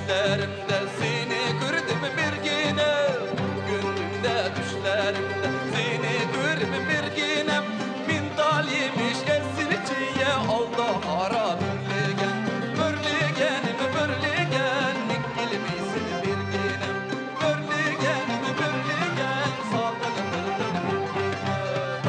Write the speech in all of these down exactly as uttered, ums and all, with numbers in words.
düşlerimde seni gördüm bir güne. Gündümde düşlerimde seni gördüm bir güne. Min talimiş esirciye aldı hara bürlegen. Bürlegenim bürlegen nikilmişsin bir güne. Bürlegenim bürlegen sağlığın dırdın bir güne.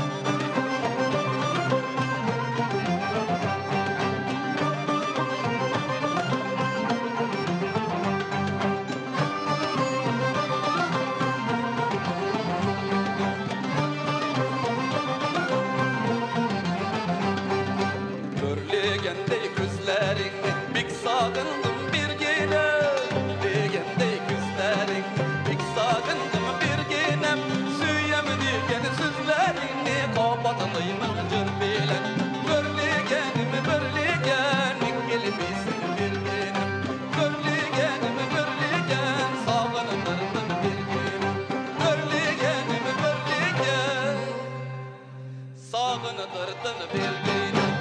Görlegende gözlerini bik sağındım bir gene. Görlegende gözlerini bik sağındım bir gene. Süyem diyen sözlerini kapatayım cır bilen. Görlegenim görlegen gelmişsin bir gene. Görlegenim görlegen sağınırdım bir gene. Görlegenim görlegen sağınırdım bir gene.